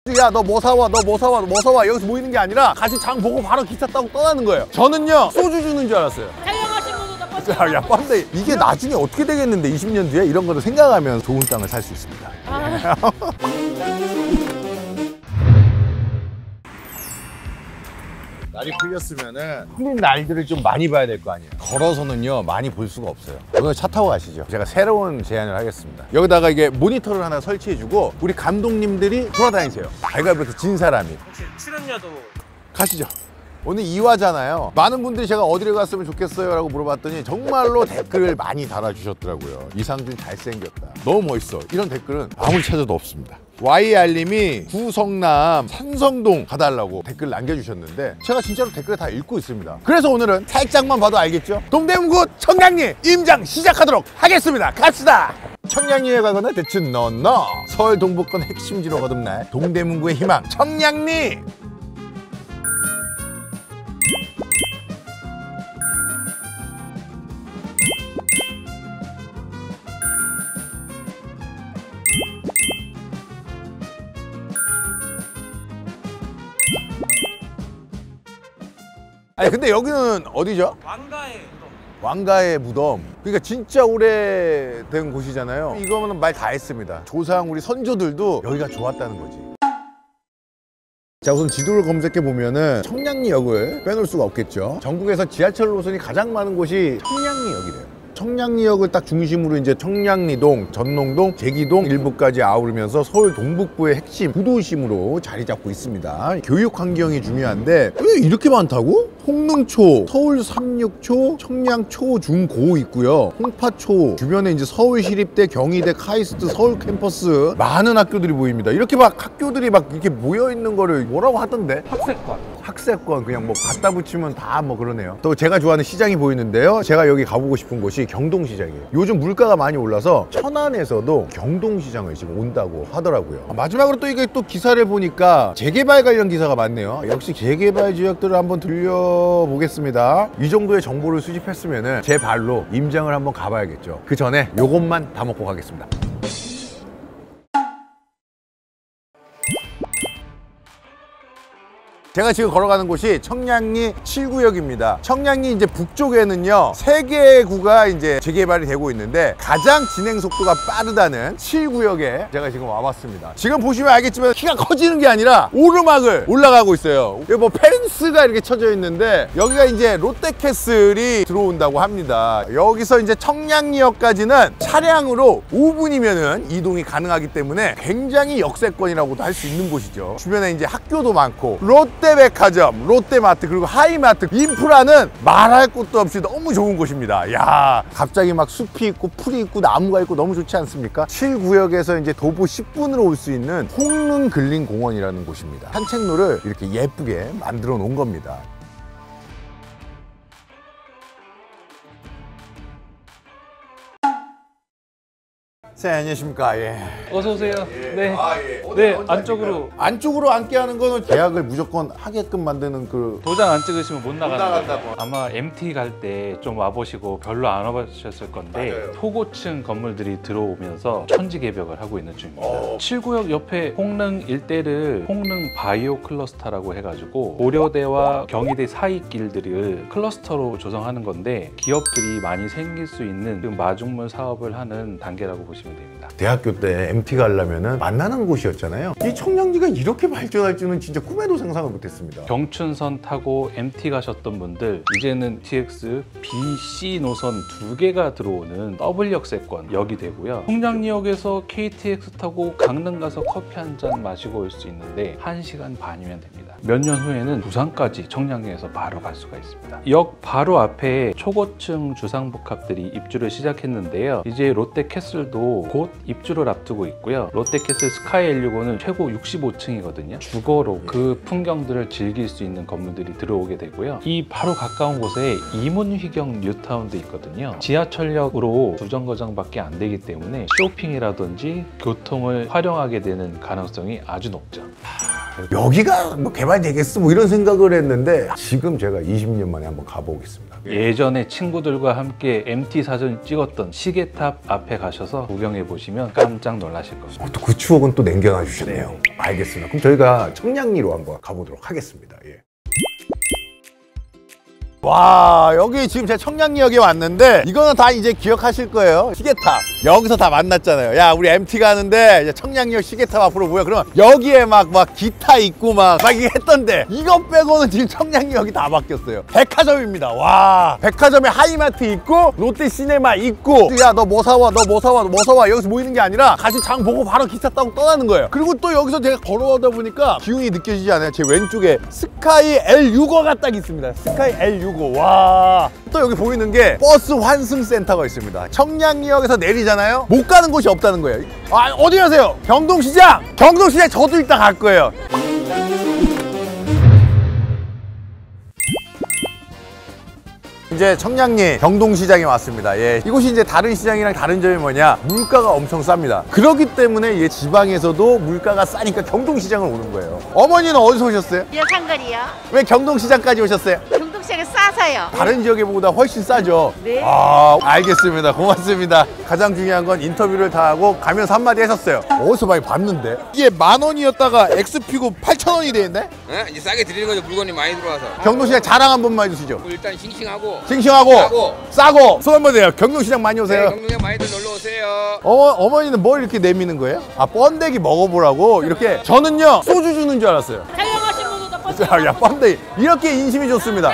야 너 뭐 사와 너 뭐 사와 뭐 사와 여기서 모이는 게 아니라 같이 장 보고 바로 기차 타고 떠나는 거예요. 저는요 소주 주는 줄 알았어요. 촬영하신 분도 다 야 뻔데 이게 나중에 어떻게 되겠는데 20년 뒤에 이런 거를 생각하면 좋은 땅을 살 수 있습니다. 날이 풀렸으면은 풀린 날들을 좀 많이 봐야 될 거 아니에요. 걸어서는요 많이 볼 수가 없어요. 오늘 차 타고 가시죠. 제가 새로운 제안을 하겠습니다. 여기다가 이게 모니터를 하나 설치해주고 우리 감독님들이 돌아다니세요. 가위바위보에서 진 사람이. 혹시 출연료도 가시죠. 오늘 2화잖아요. 많은 분들이 제가 어디를 갔으면 좋겠어요 라고 물어봤더니 정말로 댓글을 많이 달아주셨더라고요. 이상준 잘생겼다, 너무 멋있어, 이런 댓글은 아무리 찾아도 없습니다. YR님이 구성남 산성동 가달라고 댓글 남겨주셨는데 제가 진짜로 댓글을 다 읽고 있습니다. 그래서 오늘은 살짝만 봐도 알겠죠? 동대문구 청량리 임장 시작하도록 하겠습니다. 갑시다. 청량리에 가거나 대충 너 서울 동북권 핵심지로 거듭날 동대문구의 희망 청량리. 아니 근데 여기는 어디죠? 왕가의 무덤. 왕가의 무덤. 그러니까 진짜 오래된 곳이잖아요. 이거는 말 다 했습니다. 조상 우리 선조들도 여기가 좋았다는 거지. 자, 우선 지도를 검색해 보면은 청량리역을 빼놓을 수가 없겠죠. 전국에서 지하철 노선이 가장 많은 곳이 청량리역이래요. 청량리역을 딱 중심으로 이제 청량리동, 전농동, 제기동 일부까지 아우르면서 서울 동북부의 핵심 구도심으로 자리 잡고 있습니다. 교육 환경이 중요한데 왜 이렇게 많다고? 홍릉초, 서울 삼육초, 청량초, 중, 고 있고요. 홍파초 주변에 이제 서울시립대, 경희대, 카이스트, 서울 캠퍼스 많은 학교들이 보입니다. 이렇게 막 학교들이 막 이렇게 모여 있는 거를 뭐라고 하던데? 학세권 그냥 뭐 갖다 붙이면 다 뭐 그러네요. 또 제가 좋아하는 시장이 보이는데요. 제가 여기 가보고 싶은 곳이 경동시장이에요. 요즘 물가가 많이 올라서 천안에서도 경동시장을 지금 온다고 하더라고요. 마지막으로 또 이게 또 기사를 보니까 재개발 관련 기사가 많네요. 역시 재개발 지역들을 한번 들려보겠습니다. 이 정도의 정보를 수집했으면 제 발로 임장을 한번 가봐야겠죠. 그 전에 요것만 다 먹고 가겠습니다. 제가 지금 걸어가는 곳이 청량리 7구역입니다. 청량리 이제 북쪽에는요 3개의 구가 이제 재개발이 되고 있는데 가장 진행 속도가 빠르다는 7구역에 제가 지금 와봤습니다. 지금 보시면 알겠지만 키가 커지는 게 아니라 오르막을 올라가고 있어요. 여기 뭐 펜스가 이렇게 쳐져 있는데 여기가 이제 롯데캐슬이 들어온다고 합니다. 여기서 이제 청량리역까지는 차량으로 5분이면은 이동이 가능하기 때문에 굉장히 역세권이라고도 할 수 있는 곳이죠. 주변에 이제 학교도 많고 롯데백화점, 롯데마트, 그리고 하이마트, 인프라는 말할 것도 없이 너무 좋은 곳입니다. 야, 갑자기 막 숲이 있고 풀이 있고 나무가 있고 너무 좋지 않습니까? 7구역에서 이제 도보 10분으로 올 수 있는 홍릉근린공원이라는 곳입니다. 산책로를 이렇게 예쁘게 만들어 놓은 겁니다. 네, 안녕하십니까. 예. 어서 오세요. 예. 네. 예. 네, 안쪽으로 안쪽으로 앉게 하는 거는 계약을 무조건 하게끔 만드는 그 도장 안 찍으시면 못 나간다고. 나간다고. 아마 MT 갈 때 좀 와보시고 별로 안 와보셨을 건데 맞아요. 초고층 건물들이 들어오면서 천지개벽을 하고 있는 중입니다. 7구역 옆에 홍릉 일대를 홍릉 바이오 클러스터라고 해가지고 고려대와 경희대 사이 길들을 클러스터로 조성하는 건데 기업들이 많이 생길 수 있는 그 마중물 사업을 하는 단계라고 보시면 됩니다. 대학교 때 MT 가려면은 만나는 곳이었잖아요. 이 청량리가 이렇게 발전할 줄은 진짜 꿈에도 상상을 못했습니다. 경춘선 타고 MT 가셨던 분들 이제는 TX, B, C 노선 2개가 들어오는 더블 역세권역이 되고요. 청량리역에서 KTX 타고 강릉 가서 커피 한 잔 마시고 올 수 있는데 1시간 반이면 됩니다. 몇 년 후에는 부산까지 청량리에서 바로 갈 수가 있습니다. 역 바로 앞에 초고층 주상복합들이 입주를 시작했는데요. 이제 롯데캐슬도 곧 입주를 앞두고 있고요. 롯데캐슬 스카이 L65는 최고 65층이거든요. 주거로 그 풍경들을 즐길 수 있는 건물들이 들어오게 되고요. 이 바로 가까운 곳에 이문휘경 뉴타운도 있거든요. 지하철역으로 2정거장밖에 안 되기 때문에 쇼핑이라든지 교통을 활용하게 되는 가능성이 아주 높죠. 여기가 뭐 개발되겠어 뭐 이런 생각을 했는데 지금 제가 20년 만에 한번 가보겠습니다. 예전에 친구들과 함께 MT 사진 찍었던 시계탑 앞에 가셔서 구경해 보시면 깜짝 놀라실 겁니다. 또 그 추억은 또 남겨놔 주셨네요. 알겠습니다. 그럼 저희가 청량리로 한번 가보도록 하겠습니다. 예. 와, 여기 지금 제가 청량리역에 왔는데 이거는 다 이제 기억하실 거예요. 시계탑 여기서 다 만났잖아요. 야, 우리 MT 가는데 이제 청량리역 시계탑 앞으로 모여. 그러면 여기에 막 기타 있고 막 이게 했던데 이거 빼고는 지금 청량리역이 다 바뀌었어요. 백화점입니다. 와, 백화점에 하이마트 있고 롯데시네마 있고, 야, 너 뭐 사와, 너 뭐 사와, 너 뭐 사와, 여기서 모이는 게 아니라 같이 장 보고 바로 기차 타고 떠나는 거예요. 그리고 또 여기서 제가 걸어오다 보니까 기운이 느껴지지 않아요? 제 왼쪽에 스카이 L65가 딱 있습니다. 스카이 L65. 와, 또 여기 보이는 게 버스 환승 센터가 있습니다. 청량리역에서 내리잖아요. 못 가는 곳이 없다는 거예요. 아, 어디 가세요? 경동시장. 경동시장 저도 이따 갈 거예요. 이제 청량리 경동시장에 왔습니다. 예, 이곳이 이제 다른 시장이랑 다른 점이 뭐냐, 물가가 엄청 쌉니다. 그렇기 때문에 지방에서도 물가가 싸니까 경동시장을 오는 거예요. 어머니는 어디서 오셨어요? 여상거리요. 왜 경동시장까지 오셨어요? 경동시장에 싸서요. 다른 지역에보다 훨씬 싸죠? 네. 아, 알겠습니다. 고맙습니다. 가장 중요한 건 인터뷰를 다 하고 가면서 한마디 하셨어요. 어디서 많이 봤는데? 이게 10,000원이었다가 엑스피고 8,000원이 되었네? 네? 이제 싸게 드리는 거죠. 물건이 많이 들어와서. 경동시장 자랑 한 번만 해주시죠. 일단 싱싱하고 싱싱하고 싸고 손 한번 대요. 경동시장 많이 오세요. 경동시장 많이들 놀러 오세요. 어머니는 뭘 이렇게 내미는 거예요? 아, 번데기 먹어보라고? 이렇게. 저는요, 소주 주는 줄 알았어요. 촬영하신 분도 야, 번데기. 이렇게 인심이 좋습니다.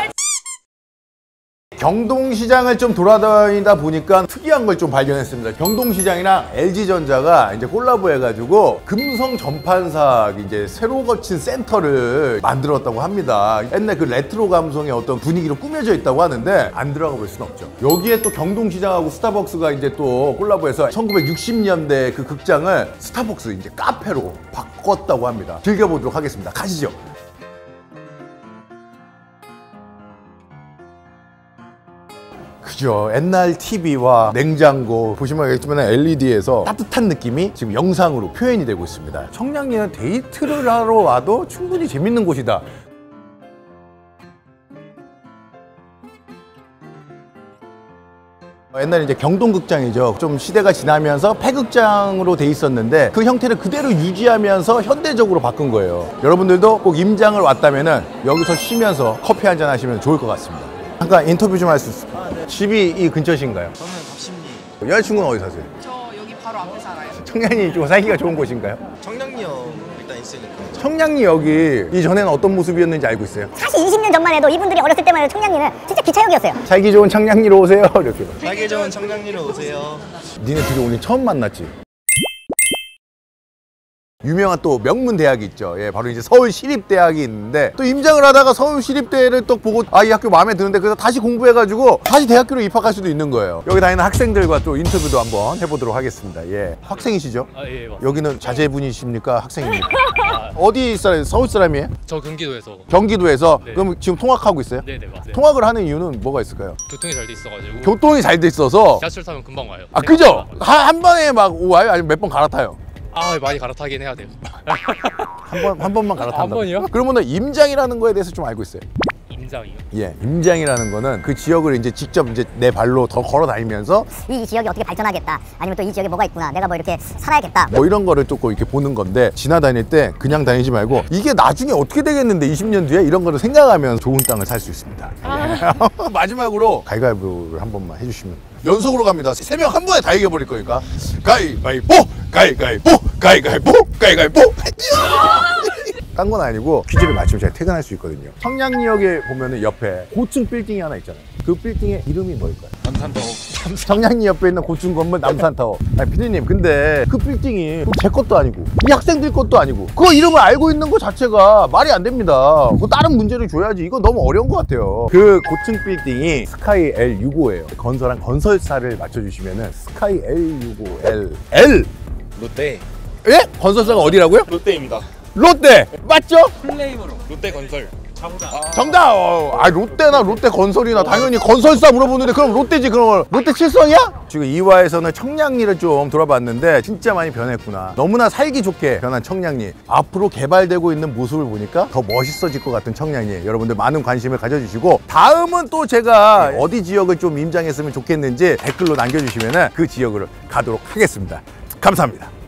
경동시장을 좀 돌아다니다 보니까 특이한 걸 좀 발견했습니다. 경동시장이랑 LG전자가 이제 콜라보 해가지고 금성 전판사 이제 새로 거친 센터를 만들었다고 합니다. 옛날 그 레트로 감성의 어떤 분위기로 꾸며져 있다고 하는데 안 들어가 볼 수는 없죠. 여기에 또 경동시장하고 스타벅스가 이제 또 콜라보해서 1960년대 그 극장을 스타벅스 이제 카페로 바꿨다고 합니다. 즐겨보도록 하겠습니다. 가시죠. 그죠. 옛날 TV와 냉장고 보시면 알겠지만 LED에서 따뜻한 느낌이 지금 영상으로 표현이 되고 있습니다. 청량리는 데이트를 하러 와도 충분히 재밌는 곳이다. 옛날에 이제 경동극장이죠. 좀 시대가 지나면서 폐극장으로 돼 있었는데 그 형태를 그대로 유지하면서 현대적으로 바꾼 거예요. 여러분들도 꼭 임장을 왔다면은 여기서 쉬면서 커피 한잔 하시면 좋을 것 같습니다. 잠깐 인터뷰 좀 할 수 있어요? 네. 집이 이 근처신가요? 저는 갑심리. 여자친구는 어디 사세요? 저 여기 바로 앞에 살아요. 청량리 좀 살기가 좋은 곳인가요? 청량리역 일단 있으니까. 청량리역이 이전에는 어떤 모습이었는지 알고 있어요? 사실 20년 전만 해도 이분들이 어렸을 때만 해도 청량리는 진짜 기차역이었어요. 살기 좋은 청량리로 오세요. 이렇게. 살기 좋은 청량리로 오세요. 니네 둘이 오늘 처음 만났지? 유명한 또 명문 대학이 있죠. 예, 바로 이제 서울시립대학이 있는데 또 임장을 하다가 서울시립대를 또 보고 아, 이 학교 마음에 드는데 그래서 다시 공부해가지고 다시 대학교로 입학할 수도 있는 거예요. 여기 다니는 학생들과 또 인터뷰도 한번 해보도록 하겠습니다. 예, 학생이시죠? 아, 예, 맞습니다. 여기는 자제분이십니까? 학생입니까? 어디 사람? 서울 사람이에요? 저 경기도에서. 경기도에서? 네. 그럼 지금 통학하고 있어요? 네네, 맞아요. 통학을 하는 이유는 뭐가 있을까요? 교통이 잘 돼 있어가지고. 교통이 잘 돼 있어서. 지하철 타면 금방 와요. 아, 그죠? 한 번에 막 와요? 아니면 몇 번 갈아타요? 아, 많이 갈아타긴 해야 돼요. 한 번만 갈아탄다. 한 번이요? 그러면은 임장이라는 거에 대해서 좀 알고 있어요. 임장이요? 예, 임장이라는 거는 그 지역을 이제 직접 이제 내 발로 더 걸어 다니면서 이 지역이 어떻게 발전하겠다. 아니면 또 이 지역에 뭐가 있구나. 내가 뭐 이렇게 살아야겠다. 뭐 이런 거를 조금 이렇게 보는 건데 지나다닐 때 그냥 다니지 말고 이게 나중에 어떻게 되겠는데 20년 뒤에 이런 거를 생각하면 좋은 땅을 살 수 있습니다. 예. 마지막으로 가위바위보를 한 번만 해주시면 연속으로 갑니다. 3명 한 번에 다 이겨버릴 거니까 가위바위보! 가위바위보! 가위바위보! 가위바위보! 딴 건 아니고 퀴즈를 맞추면 제가 퇴근할 수 있거든요. 청량리역에 보면은 옆에 고층 빌딩이 하나 있잖아요. 그 빌딩의 이름이 뭘까요? 남산타워. 청량리 옆에 있는 고층 건물 남산타워. 아니, 피디님, 근데 그 빌딩이 제 것도 아니고 이 학생들 것도 아니고 그 이름을 알고 있는 것 자체가 말이 안 됩니다. 그 다른 문제를 줘야지. 이거 너무 어려운 것 같아요. 그 고층 빌딩이 스카이 L65예요. 건설한 건설사를 맞춰주시면은 스카이 L65 L 롯데. 예? 건설사가 어디라고요? 롯데입니다. 롯데 맞죠? 플레임으로. 롯데건설. 정답! 롯데나 롯데 건설이나 당연히 건설사 물어보는데 그럼 롯데지 그럼 롯데 칠성이야? 지금 2화에서는 청량리를 좀 돌아봤는데 진짜 많이 변했구나. 너무나 살기 좋게 변한 청량리. 앞으로 개발되고 있는 모습을 보니까 더 멋있어질 것 같은 청량리. 여러분들 많은 관심을 가져주시고 다음은 또 제가 어디 지역을 좀 임장했으면 좋겠는지 댓글로 남겨주시면 그 지역으로 가도록 하겠습니다. 감사합니다.